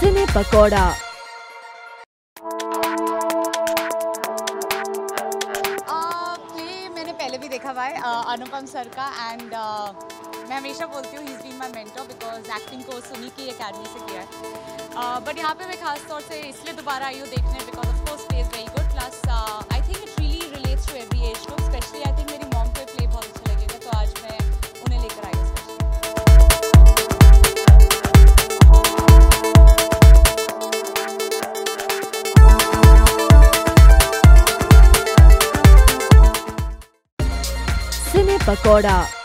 CinePakoda। Play मैंने पहले भी देखा हुआ है अनुपम सर का एंड मैं हमेशा बोलती हूँ he is been my mentor because acting course उन्हीं की अकेडमी से किया है। बट यहाँ पे मैं खास तौर से इसलिए दोबारा आई हूँ देखने because of course play is very good plus I think it really relates to every age group specially I think मेरी मॉम को प्ले बहुत अच्छा लगेगा तो आज मैं उन्हें लेकर आई हूँ CinePakoda।